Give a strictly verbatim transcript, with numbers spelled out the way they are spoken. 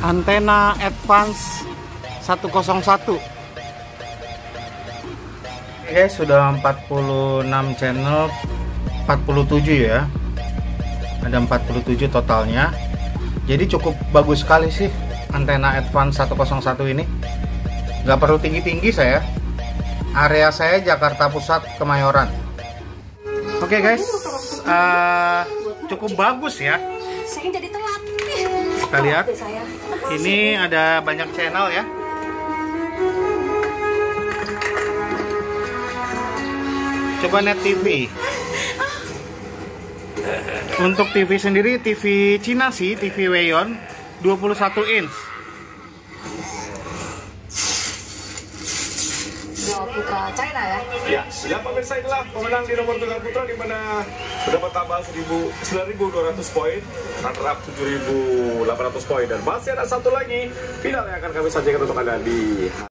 antena Advance seratus satu. Oke guys, sudah empat puluh enam channel, empat puluh tujuh ya. Ada empat puluh tujuh totalnya. Jadi cukup bagus sekali sih antena Advance seratus satu ini. Nggak perlu tinggi-tinggi saya. Area saya Jakarta Pusat, Kemayoran. Oke guys, uh, cukup bagus ya. Saya jadi telat. Kita lihat. Ini ada banyak channel ya. Coba Net T V. Untuk T V sendiri, T V Cina sih, T V Weiyon dua puluh satu inch. Putra China ya. Ya, yang pemirsa inilah pemenang di nomor tunggal putra di mana mendapat tambahan sembilan ribu dua ratus poin, runner up tujuh ribu delapan ratus poin, dan masih ada satu lagi final yang akan kami sajikan untuk Anda di